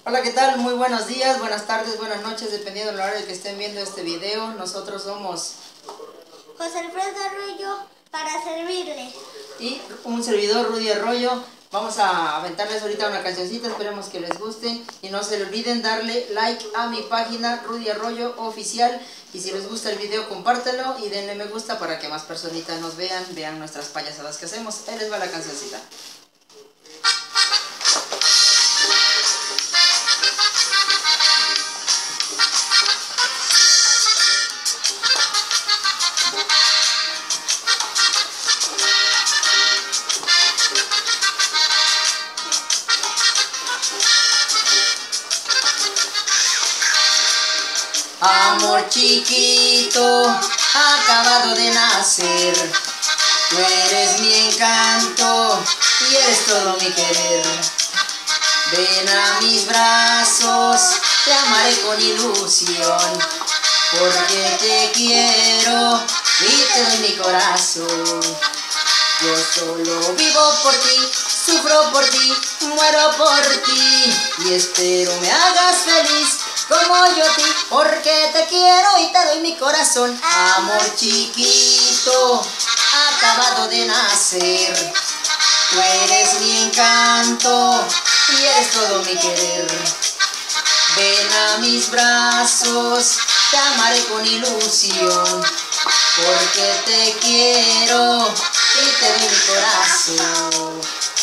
Hola, ¿qué tal? Muy buenos días, buenas tardes, buenas noches, dependiendo del horario que estén viendo este video. Nosotros somos José Alfredo Arroyo para servirles. y un servidor, Rudy Arroyo. Vamos a aventarles ahorita una cancioncita, esperemos que les guste. Y no se olviden darle like a mi página Rudy Arroyo Oficial. Y si les gusta el video, compártanlo y denle me gusta para que más personitas nos vean nuestras payasadas que hacemos. Ahí les va la cancioncita. Amor chiquito, acabado de nacer, tú eres mi encanto y eres todo mi querer. Ven a mis brazos, te amaré con ilusión, porque te quiero y te doy mi corazón. Yo solo vivo por ti, sufro por ti, muero por ti y espero me hagas feliz como yo a ti, porque te quiero y te doy mi corazón. Amor chiquito, acabado de nacer, tú eres mi encanto y eres todo mi querer. Ven a mis brazos, te amaré con ilusión, porque te quiero y te doy mi corazón.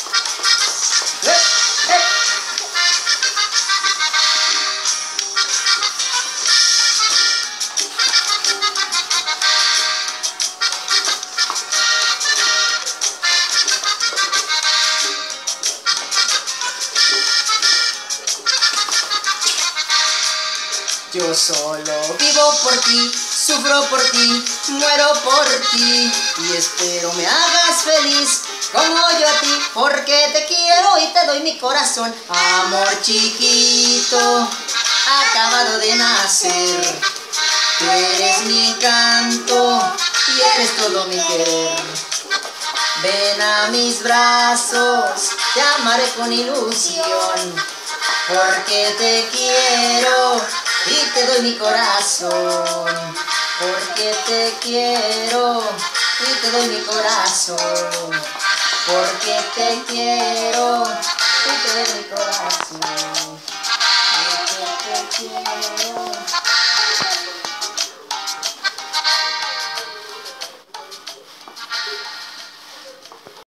Yo solo vivo por ti, sufro por ti, muero por ti y espero me hagas feliz como yo a ti, porque te quiero y te doy mi corazón. Amor chiquito, acabado de nacer, tú eres mi encanto y eres todo mi querer. Ven a mis brazos, te amaré con ilusión, porque te quiero y te doy mi corazón, porque te quiero y te doy mi corazón, porque te quiero y te doy mi corazón, porque te quiero.